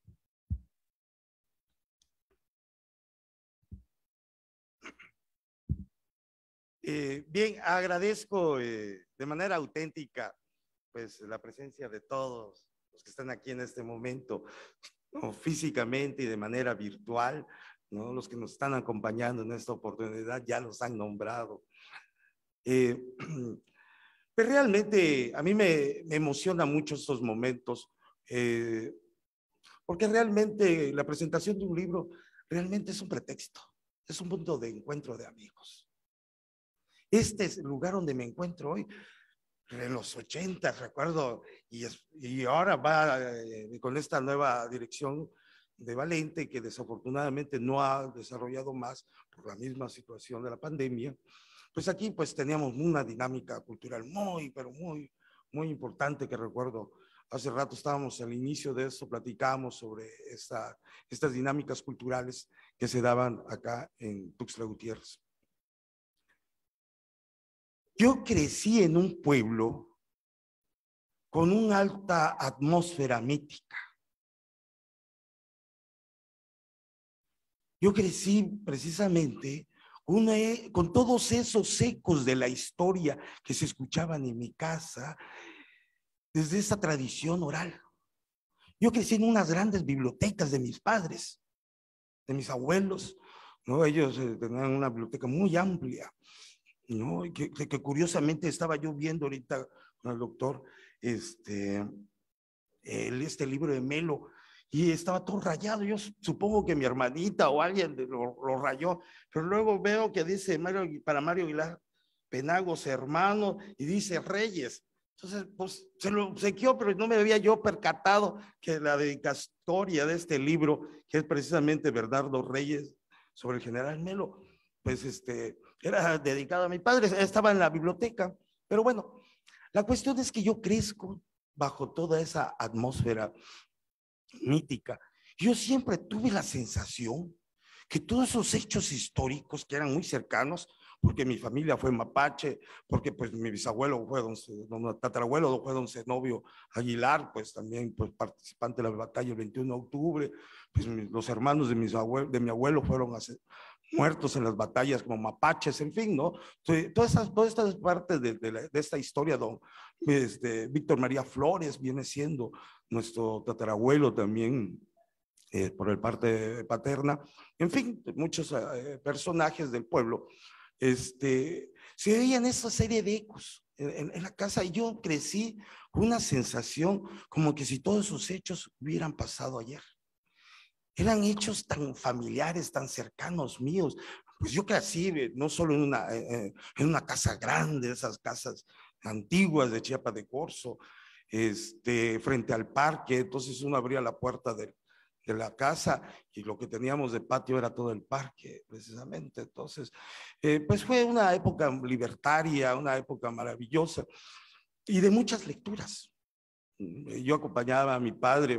Bien, agradezco de manera auténtica pues la presencia de todos los que están aquí en este momento, ¿no? Físicamente y de manera virtual, ¿no? Los que nos están acompañando en esta oportunidad ya los han nombrado. Pero realmente a mí me emociona mucho estos momentos, porque realmente la presentación de un libro realmente es un pretexto, es un punto de encuentro de amigos. Este es el lugar donde me encuentro hoy. En los 80, recuerdo, y ahora va con esta nueva dirección de Valente, que desafortunadamente no ha desarrollado más por la misma situación de la pandemia. Pues aquí pues teníamos una dinámica cultural muy, pero muy, muy importante que recuerdo. Hace rato estábamos al inicio de eso, platicábamos sobre estas dinámicas culturales que se daban acá en Tuxtla Gutiérrez. Yo crecí en un pueblo con una alta atmósfera mítica. Yo crecí precisamente con todos esos ecos de la historia que se escuchaban en mi casa, desde esa tradición oral. Yo crecí en unas grandes bibliotecas de mis padres, de mis abuelos, ¿no? Ellos tenían una biblioteca muy amplia, ¿no? Que curiosamente estaba yo viendo ahorita con el doctor este libro de Melo, y estaba todo rayado. Yo supongo que mi hermanita o alguien lo rayó, pero luego veo que dice para Mario Aguilar Penagos, hermano, y dice Reyes. Entonces, pues se lo obsequió, pero no me había yo percatado que la dedicatoria de este libro, que es precisamente Bernardo Reyes, sobre el general Melo, pues era dedicado a mi padre, estaba en la biblioteca. Pero bueno, la cuestión es que yo crezco bajo toda esa atmósfera mítica. Yo siempre tuve la sensación que todos esos hechos históricos que eran muy cercanos, porque mi familia fue mapache, porque pues mi bisabuelo fue tatarabuelo fue don Zenobio Aguilar, pues también pues, participante de la batalla el 21 de octubre, pues los hermanos de mi abuelo fueron muertos en las batallas como mapaches, en fin, ¿no? Todas estas partes de esta historia, Víctor María Flores viene siendo nuestro tatarabuelo también, por el parte paterna, en fin, muchos personajes del pueblo, se veían esa serie de ecos en la casa, y yo crecí con una sensación como que si todos esos hechos hubieran pasado ayer. Eran hechos tan familiares, tan cercanos míos. Pues yo crecí no solo en una casa grande, esas casas antiguas de Chiapa de Corzo, frente al parque. Entonces uno abría la puerta de la casa y lo que teníamos de patio era todo el parque, precisamente. Entonces, pues fue una época libertaria, una época maravillosa y de muchas lecturas. Yo acompañaba a mi padre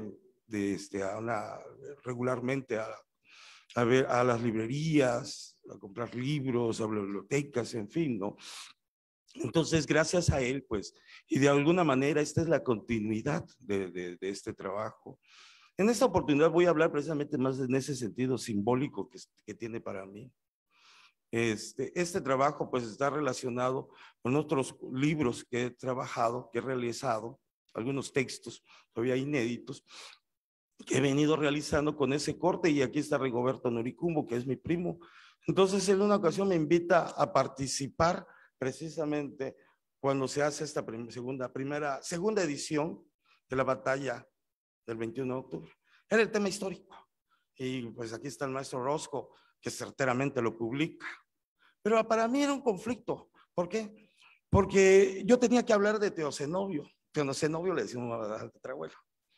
regularmente a las librerías, a comprar libros, a bibliotecas, en fin, ¿no? Entonces, gracias a él, pues, y de alguna manera esta es la continuidad de este trabajo. En esta oportunidad voy a hablar precisamente más en ese sentido simbólico que tiene para mí. Este trabajo pues está relacionado con otros libros que he trabajado, que he realizado, algunos textos todavía inéditos, que he venido realizando con ese corte, y aquí está Rigoberto Noricumbo, que es mi primo. Entonces, en una ocasión me invita a participar precisamente cuando se hace esta segunda edición de la batalla del 21 de octubre. Era el tema histórico. Y pues aquí está el maestro Orozco, que certeramente lo publica. Pero para mí era un conflicto. ¿Por qué? Porque yo tenía que hablar de Teocenobio. Teocenobio le decimos al tatarabuelo.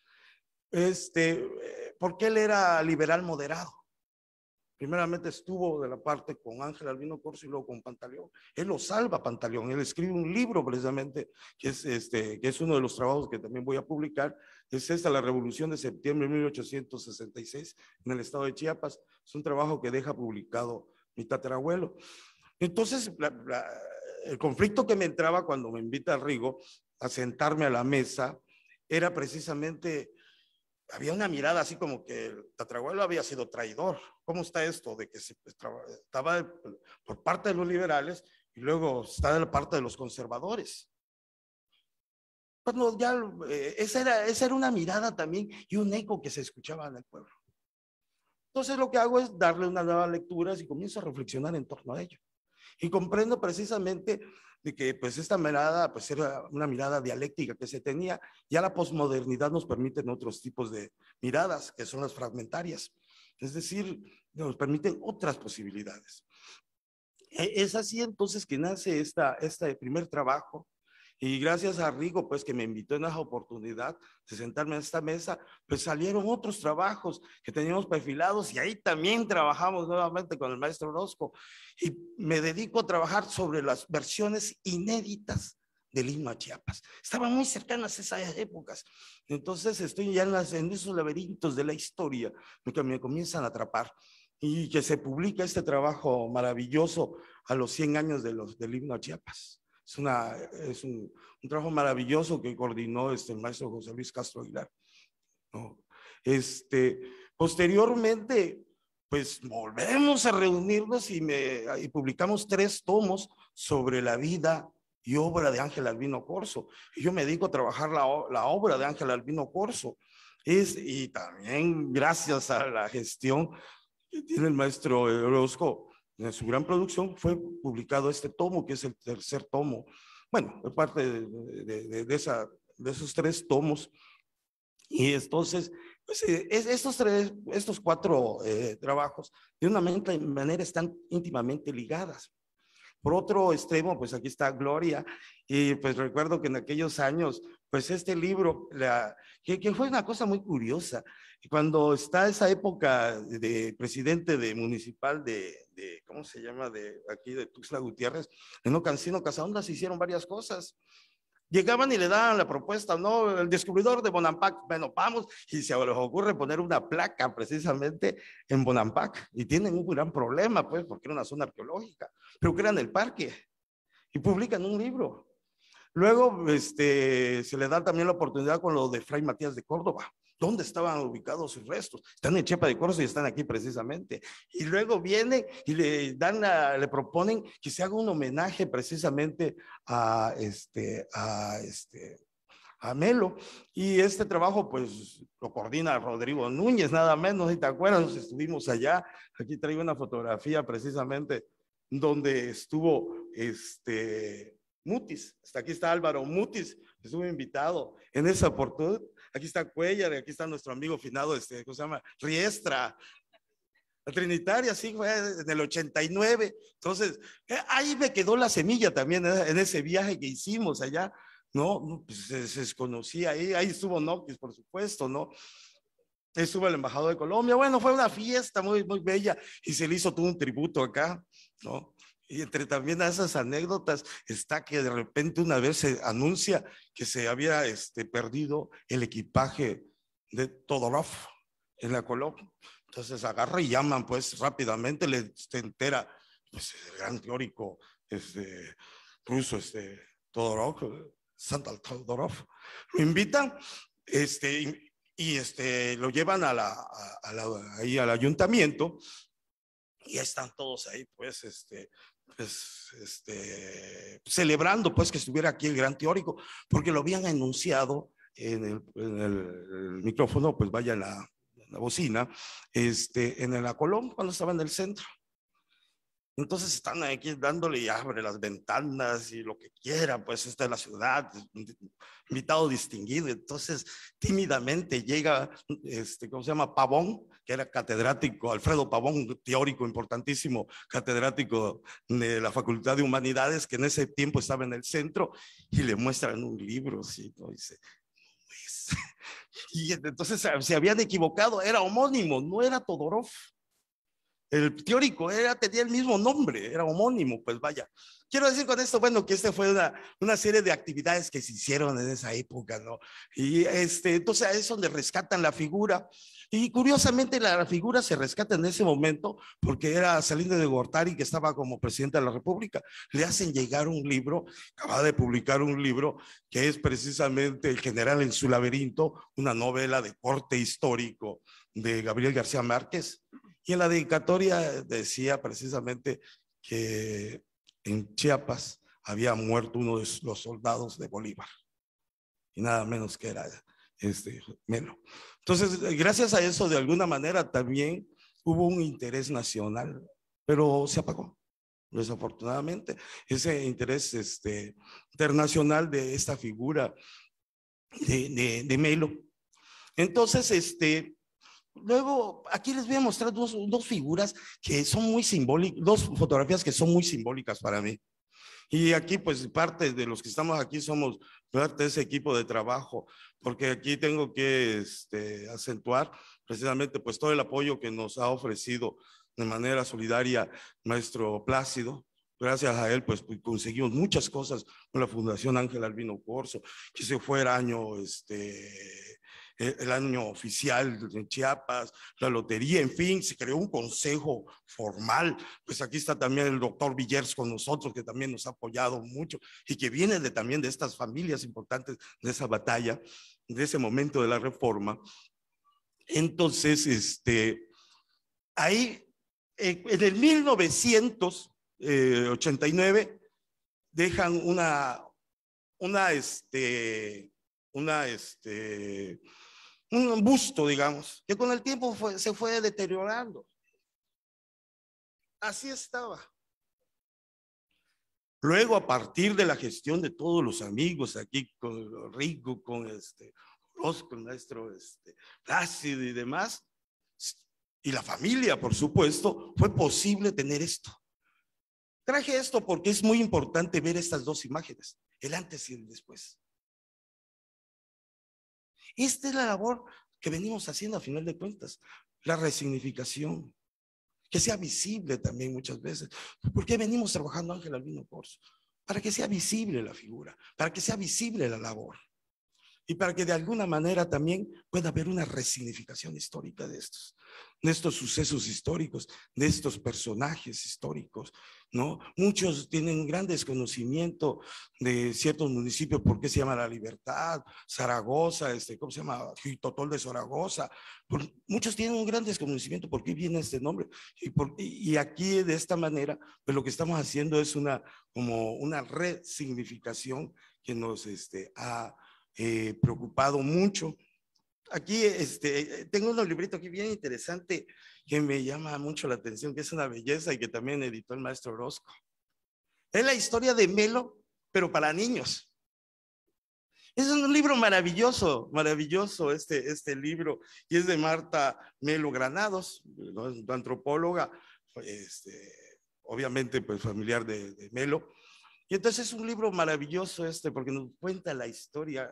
Porque él era liberal moderado. Primeramente estuvo de la parte con Ángel Albino Corzo y luego con Pantaleón. Él lo salva Pantaleón. Él escribe un libro precisamente que es uno de los trabajos que también voy a publicar. Es la Revolución de Septiembre de 1866 en el estado de Chiapas. Es un trabajo que deja publicado mi tatarabuelo. Entonces, el conflicto que me entraba cuando me invita a Rigo a sentarme a la mesa era precisamente, había una mirada así como que el tatarabuelo había sido traidor. ¿Cómo está esto de que estaba por parte de los liberales y luego está de la parte de los conservadores? Bueno, ya esa era una mirada también y un eco que se escuchaba en el pueblo. Entonces lo que hago es darle una nueva lectura y comienzo a reflexionar en torno a ello. Y comprendo precisamente de que pues esta mirada pues era una mirada dialéctica que se tenía. Ya la posmodernidad nos permite otros tipos de miradas, que son las fragmentarias. Es decir, nos permiten otras posibilidades. Es así entonces que nace este primer trabajo. Y gracias a Rigo, pues que me invitó en esa oportunidad de sentarme en esta mesa, pues salieron otros trabajos que teníamos perfilados y ahí también trabajamos nuevamente con el maestro Orozco. Y me dedico a trabajar sobre las versiones inéditas del himno a Chiapas. Estaban muy cercanas a esas épocas. Entonces estoy ya en esos laberintos de la historia que me comienzan a atrapar. Y que se publica este trabajo maravilloso a los 100 años del himno a Chiapas. Es un trabajo maravilloso que coordinó el maestro José Luis Castro Aguilar, ¿no? Posteriormente, pues volvemos a reunirnos y publicamos 3 tomos sobre la vida y obra de Ángel Albino Corzo. Y yo me dedico a trabajar la obra de Ángel Albino Corzo. Y también gracias a la gestión que tiene el maestro Orozco en su gran producción, fue publicado este tomo, que es el tercer tomo. Bueno, es parte de esos 3 tomos. Y entonces, pues, estos 4 trabajos, de una manera están íntimamente ligadas. Por otro extremo, pues aquí está Gloria, y pues recuerdo que en aquellos años, pues este libro, que fue una cosa muy curiosa, cuando está esa época de presidente de municipal ¿cómo se llama? De aquí de Tuxtla Gutiérrez, en Ocancino Casaondas se hicieron varias cosas. Llegaban y le daban la propuesta, ¿no? El descubridor de Bonampak, bueno, vamos, y se les ocurre poner una placa precisamente en Bonampak, y tienen un gran problema, pues, porque era una zona arqueológica, pero crean el parque y publican un libro. Luego, se le da también la oportunidad con lo de Fray Matías de Córdoba. ¿Dónde estaban ubicados sus restos? Están en Chiapa de Corzo y están aquí precisamente. Y luego vienen y le proponen que se haga un homenaje precisamente a Melo. Y este trabajo, pues, lo coordina Rodrigo Núñez, nada menos, si te acuerdas, estuvimos allá. Aquí traigo una fotografía precisamente donde estuvo Mutis. Hasta aquí está Álvaro Mutis, estuvo invitado en esa oportunidad. Aquí está Cuellar, aquí está nuestro amigo finado, ¿cómo se llama? Riestra. La Trinitaria, sí, fue en el 89. Entonces, ahí me quedó la semilla también en ese viaje que hicimos allá, ¿no? Pues se desconocía ahí estuvo Noctis, por supuesto, ¿no? Estuvo el embajador de Colombia. Bueno, fue una fiesta muy, muy bella y se le hizo todo un tributo acá, ¿no? Y entre también esas anécdotas está que de repente una vez se anuncia que se había perdido el equipaje de Todorov en la Colombia. Entonces agarra y llaman pues rápidamente, se entera pues, el gran teórico ruso, Todorov, Sandal Todorov, lo invitan y lo llevan ahí al ayuntamiento y están todos ahí pues celebrando pues que estuviera aquí el gran teórico, porque lo habían anunciado en el micrófono, pues vaya la bocina, en la Colón, cuando estaba en el centro. Entonces están aquí dándole y abre las ventanas y lo que quiera, pues esta es la ciudad, invitado distinguido. Entonces tímidamente llega, ¿cómo se llama? Pavón, que era catedrático, Alfredo Pavón, teórico importantísimo, catedrático de la Facultad de Humanidades, que en ese tiempo estaba en el centro, y le muestran un libro, ¿sí? ¿No? Dice, pues, y entonces se habían equivocado, era homónimo, no era Todorov. El teórico tenía el mismo nombre, era homónimo, pues vaya. Quiero decir con esto, bueno, que fue una serie de actividades que se hicieron en esa época, ¿no? Y entonces es donde rescatan la figura. Y curiosamente la figura se rescata en ese momento porque era Salinas de Gortari, que estaba como presidente de la República. Le hacen llegar un libro, acaba de publicar un libro que es precisamente El general en su laberinto, una novela de corte histórico de Gabriel García Márquez. Y en la dedicatoria decía precisamente que en Chiapas había muerto uno de los soldados de Bolívar, y nada menos que era Melo. Entonces, gracias a eso, de alguna manera también hubo un interés nacional, pero se apagó, desafortunadamente, ese interés internacional de esta figura de Melo. Entonces, luego, aquí les voy a mostrar dos figuras que son muy simbólicas, dos fotografías que son muy simbólicas para mí. Y aquí, pues, parte de los que estamos aquí somos parte de ese equipo de trabajo, porque aquí tengo que acentuar precisamente, pues, todo el apoyo que nos ha ofrecido de manera solidaria maestro Plácido. Gracias a él, pues, conseguimos muchas cosas con la Fundación Ángel Albino Corzo, que se fue el año oficial de Chiapas, la lotería, en fin, se creó un consejo formal. Pues aquí está también el doctor Villers con nosotros, que también nos ha apoyado mucho y que viene también de estas familias importantes de esa batalla, de ese momento de la reforma. Entonces, ahí, en el 1989, dejan un busto, digamos, que con el tiempo se fue deteriorando. Así estaba. Luego, a partir de la gestión de todos los amigos aquí, con Rico, con Orozco, el maestro Plácido y demás, y la familia, por supuesto, fue posible tener esto. Traje esto porque es muy importante ver estas dos imágenes, el antes y el después. Esta es la labor que venimos haciendo a final de cuentas, la resignificación, que sea visible también muchas veces. ¿Por qué venimos trabajando Ángel Albino Corzo? Para que sea visible la figura, para que sea visible la labor y para que de alguna manera también pueda haber una resignificación histórica de estos sucesos históricos, de estos personajes históricos, ¿no? Muchos tienen gran desconocimiento de ciertos municipios, por qué se llama La Libertad, Zaragoza, ¿cómo se llama? Jitotol de Zaragoza. Muchos tienen un gran desconocimiento por qué viene este nombre. Y aquí de esta manera, pues lo que estamos haciendo es como una resignificación que nos ha preocupado mucho. Aquí tengo un librito aquí bien interesante que me llama mucho la atención, que es una belleza y que también editó el maestro Orozco. Es la historia de Melo, pero para niños. Es un libro maravilloso, maravilloso este libro, y es de Marta Melo Granados, ¿no? Antropóloga, obviamente pues familiar de Melo. Y entonces es un libro maravilloso porque nos cuenta la historia,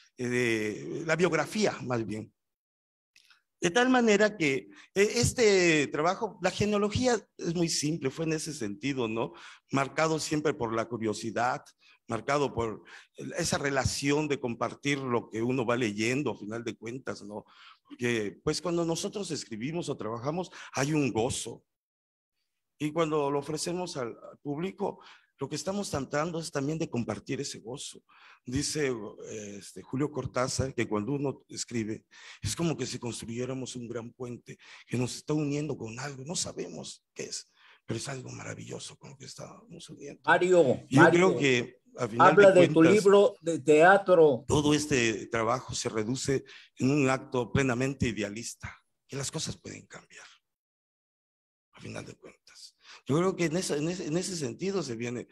la biografía más bien. De tal manera que este trabajo, la genealogía es muy simple, fue en ese sentido, ¿no? Marcado siempre por la curiosidad, marcado por esa relación de compartir lo que uno va leyendo a final de cuentas, ¿no? Porque pues cuando nosotros escribimos o trabajamos hay un gozo. Y cuando lo ofrecemos al público, lo que estamos tratando es también de compartir ese gozo. Dice Julio Cortázar que cuando uno escribe, es como que si construyéramos un gran puente que nos está uniendo con algo. No sabemos qué es, pero es algo maravilloso con lo que estamos uniendo. Mario, yo creo que al final habla de de tu libro de teatro. Todo este trabajo se reduce en un acto plenamente idealista, que las cosas pueden cambiar, a final de cuentas. Yo creo que en ese sentido se viene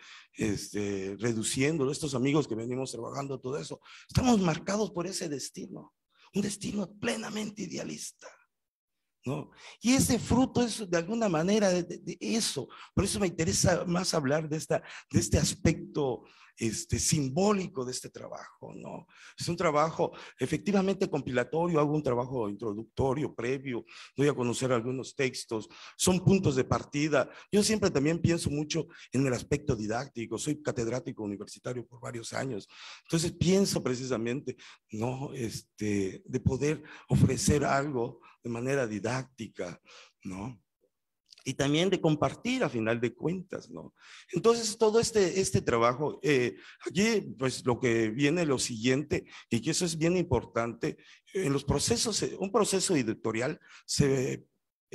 reduciendo estos amigos que venimos trabajando todo eso. Estamos marcados por ese destino, un destino plenamente idealista, ¿no? Y ese fruto es de alguna manera de eso. Por eso me interesa más hablar de este aspecto simbólico de este trabajo, ¿no? Es un trabajo efectivamente compilatorio, hago un trabajo introductorio, previo, doy a conocer algunos textos, son puntos de partida. Yo siempre también pienso mucho en el aspecto didáctico, soy catedrático universitario por varios años, entonces pienso precisamente, ¿no? De poder ofrecer algo de manera didáctica, ¿no? Y también de compartir a final de cuentas, ¿no? Entonces, todo este trabajo, aquí, pues lo que viene lo siguiente, y que eso es bien importante, en los procesos, un proceso editorial se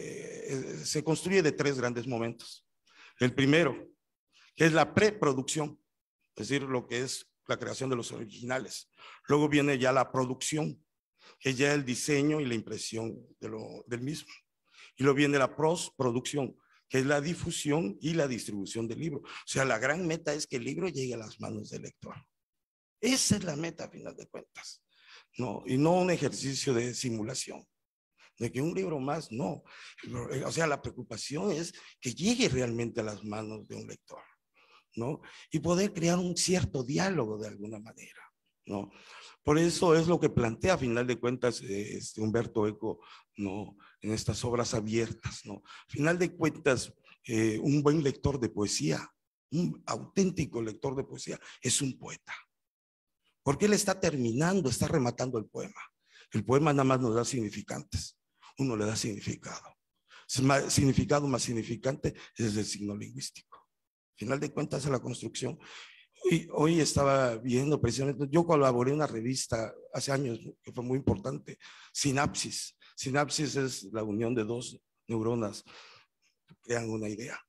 construye de 3 grandes momentos. El primero, que es la preproducción, es decir, lo que es la creación de los originales. Luego viene ya la producción, que es ya el diseño y la impresión del mismo. Y luego viene la postproducción, que es la difusión y la distribución del libro. O sea, la gran meta es que el libro llegue a las manos del lector. Esa es la meta a final de cuentas, ¿no? Y no un ejercicio de simulación, de que un libro más, no. O sea, la preocupación es que llegue realmente a las manos de un lector, ¿no? Y poder crear un cierto diálogo de alguna manera, ¿no? Por eso es lo que plantea a final de cuentas Humberto Eco, ¿no? En estas obras abiertas, ¿no? A final de cuentas, un buen lector de poesía, un auténtico lector de poesía, es un poeta. Porque él está terminando, está rematando el poema. El poema nada más nos da significantes, uno le da significado. Significado más significante es el signo lingüístico. A final de cuentas es la construcción. Hoy estaba viendo precisamente, yo colaboré en una revista hace años que fue muy importante, Sinapsis. Sinapsis es la unión de 2 neuronas que crean una idea.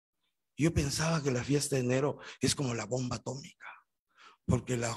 Yo pensaba que la fiesta de enero es como la bomba atómica, porque la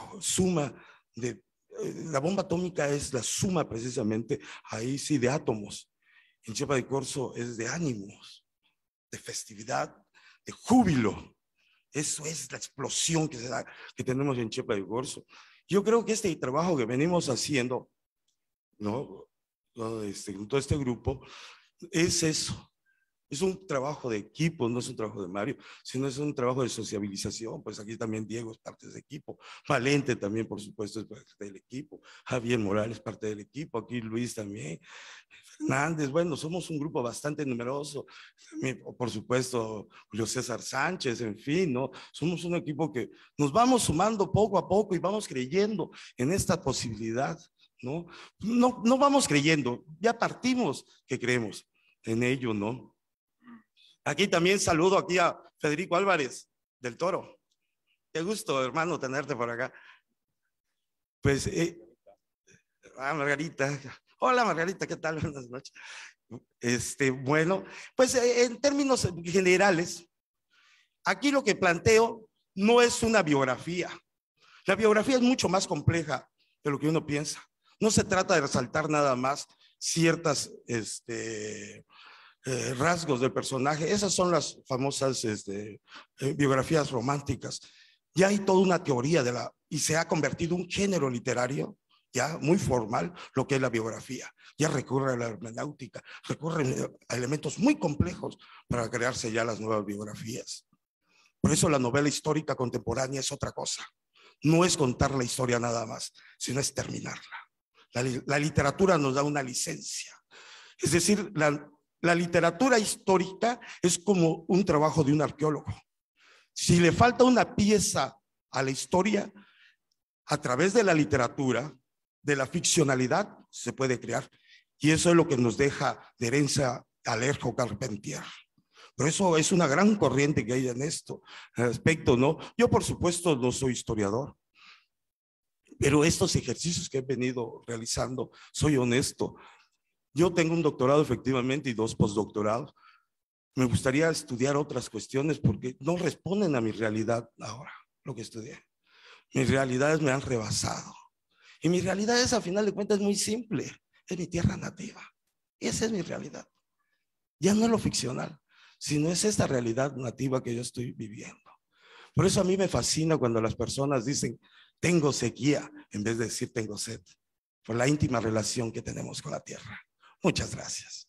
bomba atómica es la suma precisamente, ahí sí, de átomos. En Chiapa de Corzo es de ánimos, de festividad, de júbilo. Eso es la explosión que se da, que tenemos en Chiapa de Corzo. Yo creo que este trabajo que venimos haciendo, ¿no? Con todo este grupo, es eso. Es un trabajo de equipo, no es un trabajo de Mario, sino es un trabajo de sociabilización. Pues aquí también Diego es parte del equipo, Valente también, por supuesto, es parte del equipo, Javier Morales parte del equipo, aquí Luis también, Fernández. Bueno, somos un grupo bastante numeroso, por supuesto Julio César Sánchez, en fin, ¿no? Somos un equipo que nos vamos sumando poco a poco y vamos creyendo en esta posibilidad, ¿no? No vamos creyendo, ya partimos que creemos en ello, ¿no? Aquí también saludo aquí a Federico Álvarez del Toro. Qué gusto, hermano, tenerte por acá. Pues, Margarita. Hola, Margarita, ¿qué tal? Buenas noches. Bueno, pues en términos generales, aquí lo que planteo no es una biografía. La biografía es mucho más compleja de lo que uno piensa. No se trata de resaltar nada más ciertas, rasgos del personaje. Esas son las famosas biografías románticas. Ya hay toda una teoría y se ha convertido un género literario ya muy formal, lo que es la biografía. Ya recurre a la hermenéutica, recurre a elementos muy complejos para crearse ya las nuevas biografías. Por eso la novela histórica contemporánea es otra cosa. No es contar la historia nada más, sino es terminarla. La literatura nos da una licencia. Es decir, la literatura histórica es como un trabajo de un arqueólogo. Si le falta una pieza a la historia, a través de la literatura, de la ficcionalidad, se puede crear. Y eso es lo que nos deja de herencia Alejo Carpentier. Por eso es una gran corriente que hay en esto, aspecto, ¿no? Yo, por supuesto, no soy historiador, pero estos ejercicios que he venido realizando, soy honesto. Yo tengo un doctorado efectivamente y 2 postdoctorados. Me gustaría estudiar otras cuestiones porque no responden a mi realidad ahora, lo que estudié. Mis realidades me han rebasado. Y mi realidad es, a final de cuentas, muy simple. Es mi tierra nativa. Esa es mi realidad. Ya no es lo ficcional, sino es esta realidad nativa que yo estoy viviendo. Por eso a mí me fascina cuando las personas dicen, tengo sequía, en vez de decir tengo sed, por la íntima relación que tenemos con la tierra. Muchas gracias.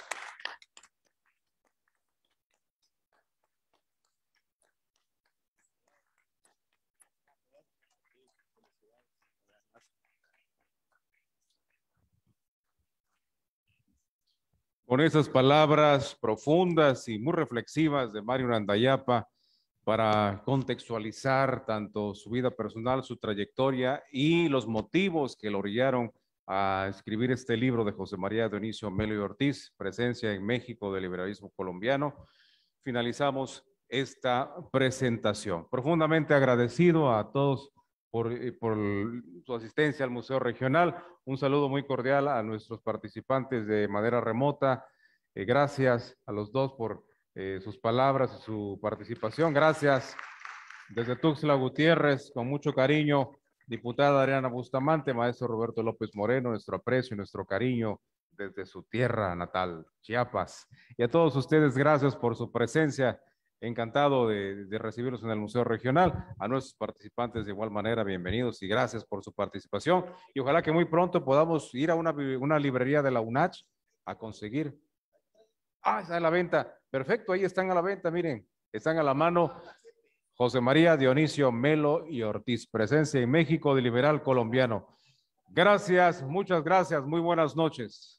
Con esas palabras profundas y muy reflexivas de Mario Nandayapa para contextualizar tanto su vida personal, su trayectoria y los motivos que lo orillaron a escribir este libro de José María Dionisio Melo y Ortiz, Presencia en México del liberalismo colombiano, finalizamos esta presentación. Profundamente agradecido a todos por su asistencia al Museo Regional. Un saludo muy cordial a nuestros participantes de manera remota. Gracias a los dos por sus palabras y su participación. Gracias desde Tuxtla Gutiérrez, con mucho cariño, diputada Adriana Bustamante, maestro Roberto López Moreno, nuestro aprecio y nuestro cariño desde su tierra natal, Chiapas. Y a todos ustedes, gracias por su presencia. Encantado de recibirlos en el Museo Regional. A nuestros participantes de igual manera, bienvenidos y gracias por su participación. Y ojalá que muy pronto podamos ir a una librería de la UNACH a conseguir. Ah, está a la venta. Perfecto, ahí están a la venta, miren. Están a la mano José María Dionisio Melo y Ortiz, Presencia en México del liberal colombiano. Gracias, muchas gracias. Muy buenas noches.